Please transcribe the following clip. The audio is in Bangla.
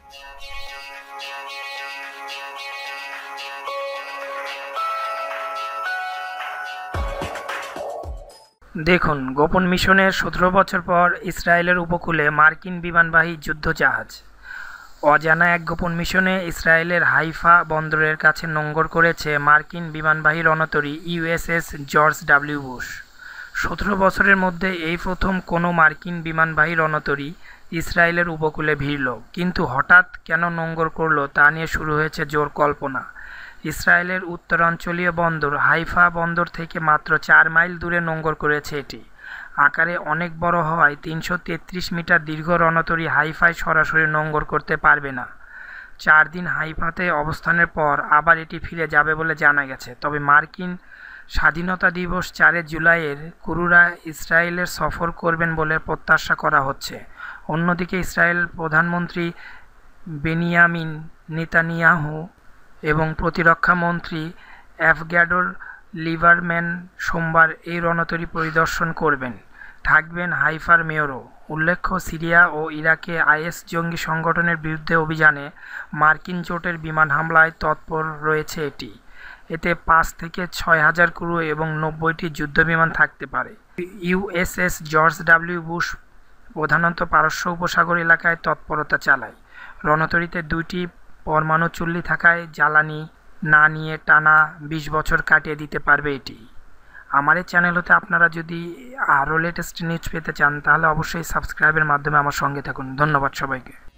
দেখুন, গোপন মিশনের 17 বছর পর ইসরায়েলের উপকূলে মার্কিন বিমানবাহী যুদ্ধজাহাজ। অজানা এক গোপন মিশনে ইসরায়েলের হাইফা বন্দরের কাছে নোঙর করেছে মার্কিন বিমানবাহী রণতরী ইউএসএস জর্জ ডব্লিউ বুশ। 17 বছরের মধ্যে এই প্রথম কোনো মার্কিন বিমানবাহী রণতরী ইসরায়েলের উপকূলে ভিড়ল। কিন্তু হঠাৎ কেন নোঙর করল তা নিয়ে শুরু হয়েছে জোর কল্পনা। ইসরায়েলের উত্তরাঞ্চলীয় বন্দর হাইফা বন্দর থেকে মাত্র 4 মাইল দূরে নোঙর করেছে এটি। আকারে অনেক বড় হওয়ায় 333 মিটার দীর্ঘ রণতরী হাইফায় সরাসরি নোঙর করতে পারবে না। 4 দিন হাইফাতে অবস্থানের পর আবার এটি ফিরে যাবে বলে জানা গেছে। তবে মার্কিন স্বাধীনতা দিবস 4 জুলাইয়ের ক্রুরা ইসরায়েলের সফর করবেন বলে প্রত্যাশা করা হচ্ছে। অন্যদিকে ইসরায়েল প্রধানমন্ত্রী বেনিয়ামিন নেতানিয়াহু এবং প্রতিরক্ষা মন্ত্রী অ্যাভগ্যাডোর লিবারম্যান সোমবার এই রণতরী পরিদর্শন করবেন। থাকবেন হাইফার মেয়রও। উল্লেখ্য, সিরিয়া ও ইরাকে আইএস জঙ্গি সংগঠনের বিরুদ্ধে অভিযানে মার্কিন জোটের বিমান হামলায় তৎপর রয়েছে এটি। এতে 5 থেকে 6 হাজার ক্রু এবং 90টি যুদ্ধবিমান থাকতে পারে। ইউএসএস জর্জ ডব্লিউ বুশ প্রধানত পারস্য উপসাগর এলাকায় তৎপরতা চালায়। রণতরীতে 2টি পরমাণু চুল্লি থাকায় জ্বালানি না নিয়ে টানা 20 বছর কাটিয়ে দিতে পারবে এটি। আমার এই চ্যানেল হতে আপনারা যদি আরও লেটেস্ট নিউজ পেতে চান তাহলে অবশ্যই সাবস্ক্রাইবের মাধ্যমে আমার সঙ্গে থাকুন। ধন্যবাদ সবাইকে।